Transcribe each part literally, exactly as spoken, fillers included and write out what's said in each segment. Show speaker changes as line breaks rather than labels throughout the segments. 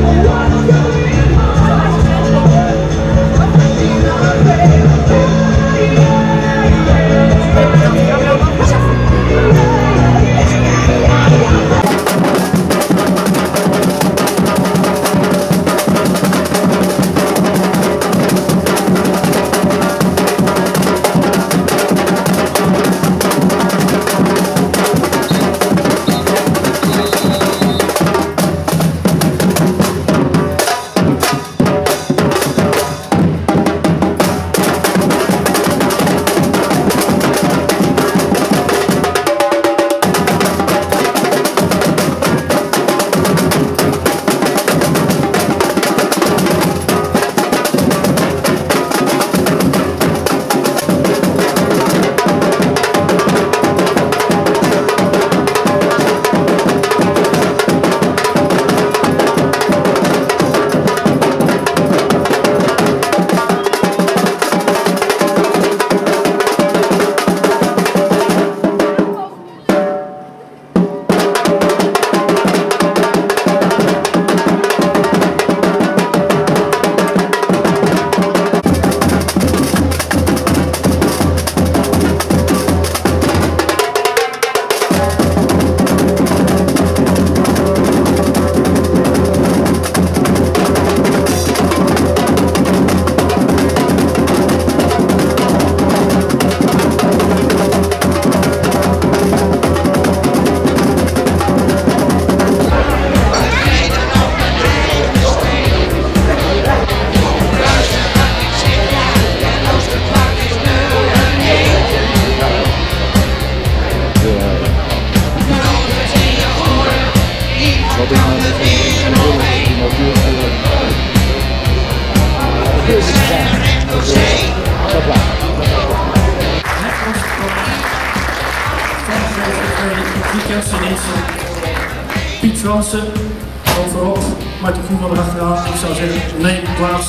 Piet Fransen, overop, Martin Koeman erachteraan. Ik zou zeggen, neem plaats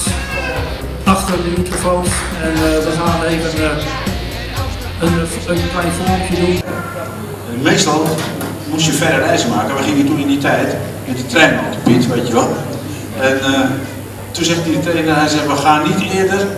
achter de microfoons en uh, we gaan even uh, een, een klein filmpje doen.
Meestal moest je verre reizen maken. We gingen toen in die tijd met de trein op de Piet, weet je wel. En uh, toen zegt die trainer, hij zegt, we gaan niet eerder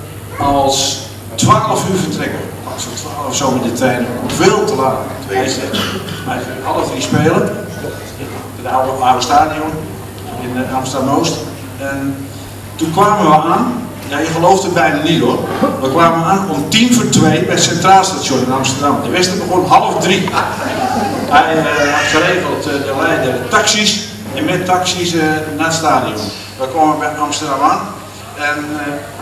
als twaalf uur vertrekken. Als we twaalf zo met de trein, veel te laat. Hij zegt, wij gingen half drie spelen. In het oude, oude stadion in Amsterdam-Oost. En toen kwamen we aan, ja, je gelooft het bijna niet hoor. We kwamen aan om tien voor twee bij het Centraal Station in Amsterdam. De wedstrijd begon half drie. Hij uh, had geregeld uh, de leider taxis en met taxis uh, naar het stadion. We kwamen bij Amsterdam aan en uh,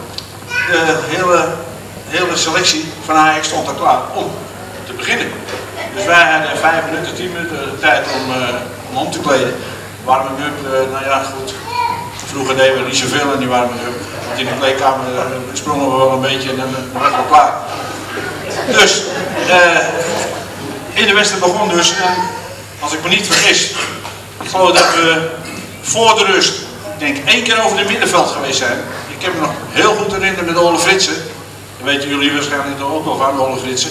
de hele, hele selectie van Ajax stond er klaar om te beginnen. Dus wij hadden vijf minuten, tien minuten de tijd om, uh, om om te kleden. Warming-up, uh, nou ja goed. Vroeger deden we niet zoveel aan die warming-up. Want in de kleedkamer uh, sprongen we wel een beetje en dan uh, waren we klaar. Dus uh, in de wedstrijd begon dus, en als ik me niet vergis, ik geloof dat we voor de rust, ik denk één keer over het middenveld geweest zijn. Ik heb me nog heel goed herinnerd met Ole Fritsen. Dat weten jullie waarschijnlijk ook wel van, Ole Fritsen.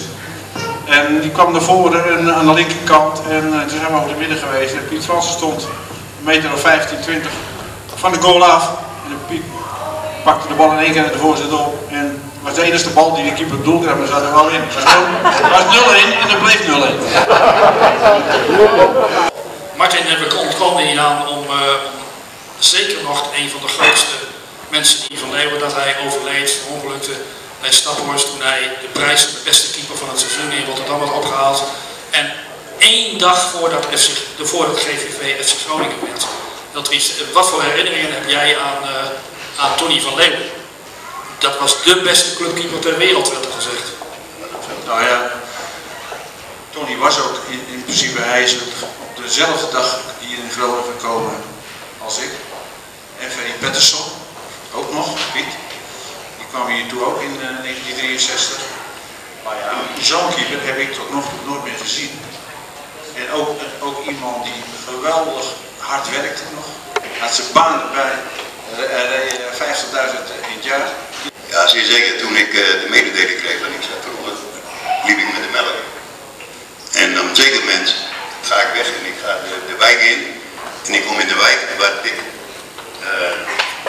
En die kwam naar voren en aan de linkerkant en uh, toen zijn we over de midden geweest. En Piet Fransen stond een meter of vijftien, twintig van de goal af. En Piet pakte de bal in één keer naar de voorzet op. En het was de enige bal die de keeper doel kreeg, maar zat er wel in. Het was nul één en het bleef nul één.
Martin en we ontkomen hier aan om, uh, om zeker nog een van de grootste mensen die van Leeuwen dat hij overleed, ongelukte bij Staphorst toen hij de prijs van de beste keeper van het seizoen in Rotterdam had opgehaald. En één dag voordat, F C, voordat G V V F C Groningen werd. Dat is, wat voor herinneringen heb jij aan, uh, aan Tony van Leeuwen? Dat was de beste clubkeeper ter wereld, werd er gezegd.
Nou ja, Tony was ook in, in principe, hij is op dezelfde dag hier in Groningen gekomen als ik. En Ferry Pettersson, ook nog, Piet. Die kwam hier toe ook in uh, negentien drieënzestig. Maar ja, zo'n keeper heb ik toch nog nooit meer gezien. En ook, ook iemand die geweldig hard werkte nog. Had zijn baan erbij, reed vijftigduizend in het jaar.
Ja, zeer zeker. Toen ik uh, de mededeling kreeg dat ik zou verloren, liep ik met de melk. En op een zeker moment ga ik weg en ik ga de, de wijk in. En ik kom in de wijk waar ik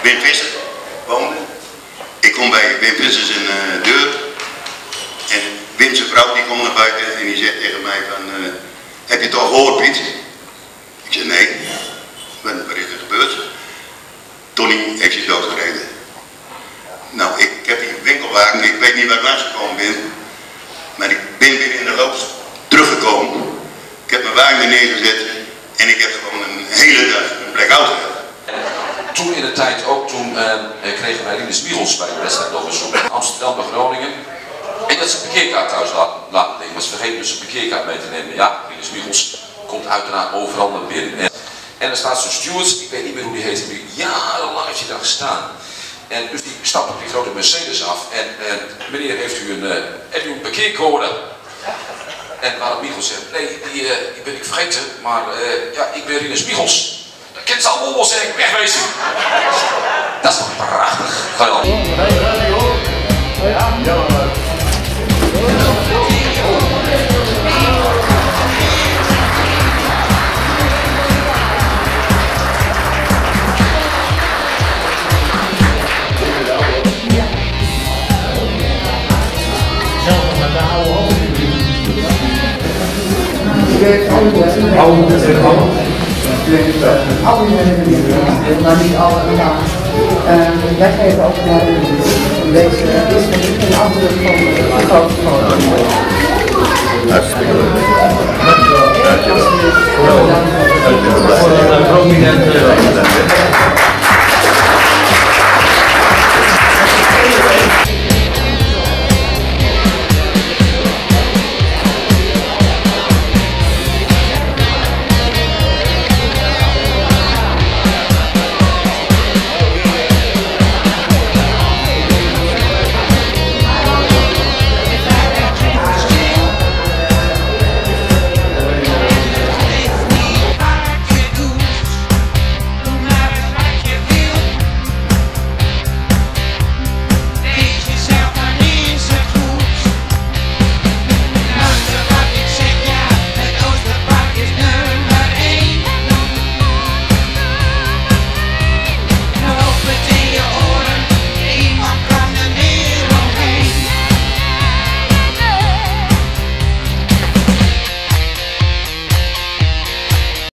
Wim Visser woonde. Ik kom bij Wim Visser zijn uh, deur. En Wim zijn vrouw die komt naar buiten en die zegt tegen mij van, uh, heb je het al gehoord, Piet? Ik zeg nee. Wat, wat is er gebeurd? Tony heeft zich doodgereden. Nou, ik heb hier een winkelwagen, ik weet niet waar ik langsgekomen ben. Maar ik ben weer in de loop teruggekomen. Ik heb mijn wagen weer neergezet en ik heb gewoon een hele dag een blackout gehad.
Toen in de tijd ook, toen uh, kregen wij Rinus Michels bij de wedstrijd op bezoek. Amsterdam bij Groningen. En dat ze een parkeerkaart thuis laten, laten liggen. Maar ze vergeten dus een parkeerkaart mee te nemen. Ja, Rinus Michels komt uiteraard overal naar binnen. En, en er staat zo'n steward, ik weet niet meer hoe die heet, maar jarenlang heeft hij daar gestaan. En dus die stapt op die grote Mercedes af en uh, meneer, heeft u een, uh, heeft u een parkeercode? En waarop Michels zegt, nee, die, uh, die ben ik vergeten, maar uh, ja, ik ben Rinus Michels. Dat kent ze allemaal wel zeggen, wegwezen. Dat is toch prachtig, geweldig.
Oh, dat is het al. Al die mensen, maar niet allemaal. Uh, wij geven ook naar deze is een andere van de grote foto.
Hartstikke leuk.
Dankjewel.
Voor een prominente